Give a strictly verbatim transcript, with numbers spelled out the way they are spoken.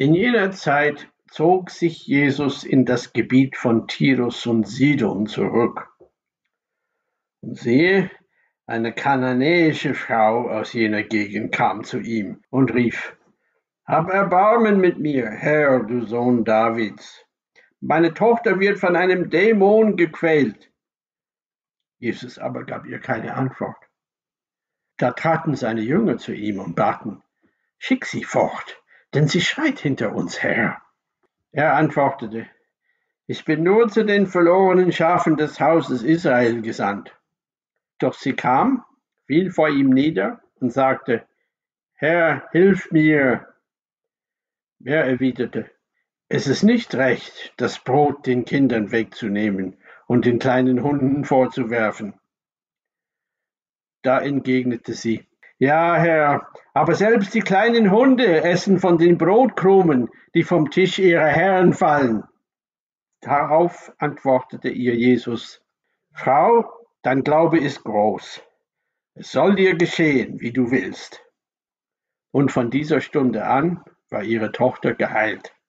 In jener Zeit zog sich Jesus in das Gebiet von Tyrus und Sidon zurück. Und siehe, eine kananäische Frau aus jener Gegend kam zu ihm und rief: Hab Erbarmen mit mir, Herr, du Sohn Davids. Meine Tochter wird von einem Dämon gequält. Jesus aber gab ihr keine Antwort. Da traten seine Jünger zu ihm und baten: Schick sie fort, denn sie schreit hinter uns her. Er antwortete: Ich bin nur zu den verlorenen Schafen des Hauses Israel gesandt. Doch sie kam, fiel vor ihm nieder und sagte: Herr, hilf mir. Er erwiderte: Es ist nicht recht, das Brot den Kindern wegzunehmen und den kleinen Hunden vorzuwerfen. Da entgegnete sie: Ja, Herr, aber selbst die kleinen Hunde essen von den Brotkrumen, die vom Tisch ihrer Herren fallen. Darauf antwortete ihr Jesus: Frau, dein Glaube ist groß. Es soll dir geschehen, wie du willst. Und von dieser Stunde an war ihre Tochter geheilt.